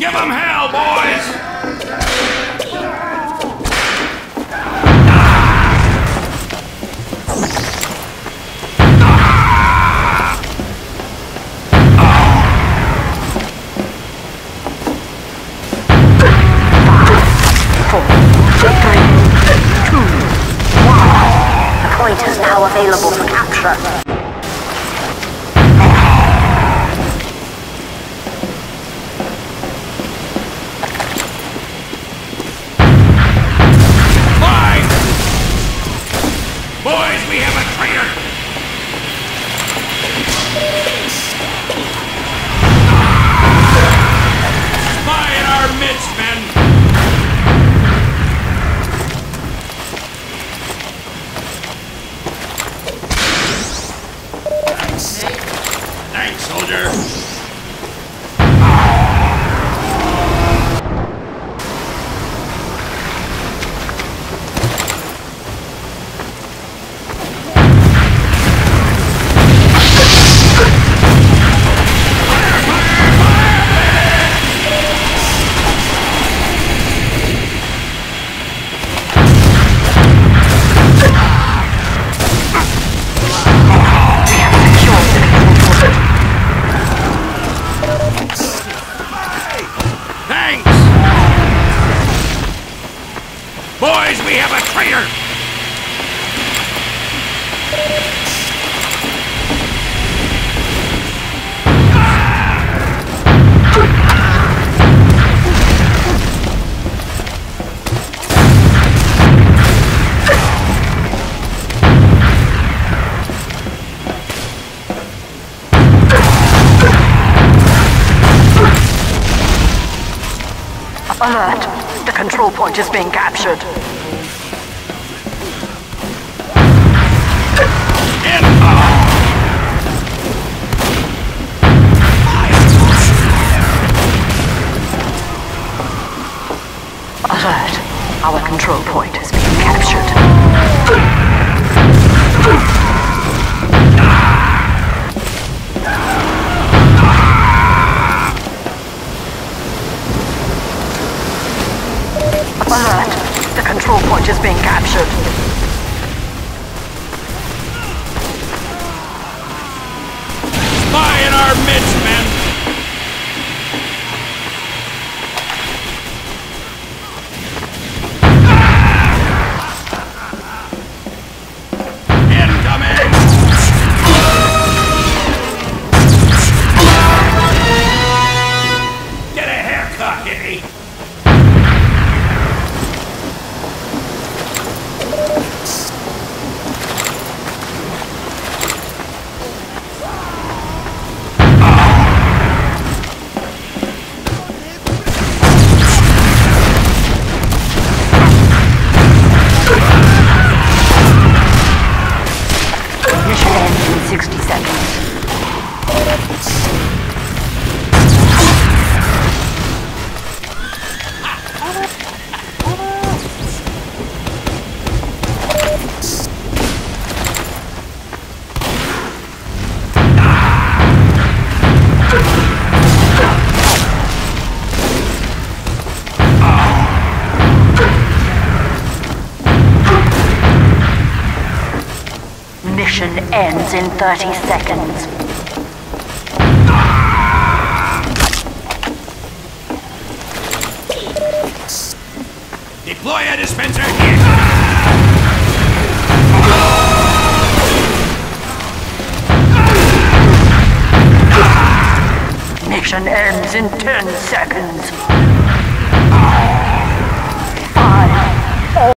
Give them hell, boys! Point is now available for capture. Fine! Boys, we have a traitor! Spy in our midst, men! Thanks, soldier. Boys, we have a traitor! Alert! The control point is being captured. Alert! Our control point is being captured. Alert! The control point is being captured. Spy in our midst, men! Incoming! Get a haircut, Hitty! Mission ends in 60 seconds. Mission ends in 30 seconds. Deploy a dispenser! Mission ends in 10 seconds.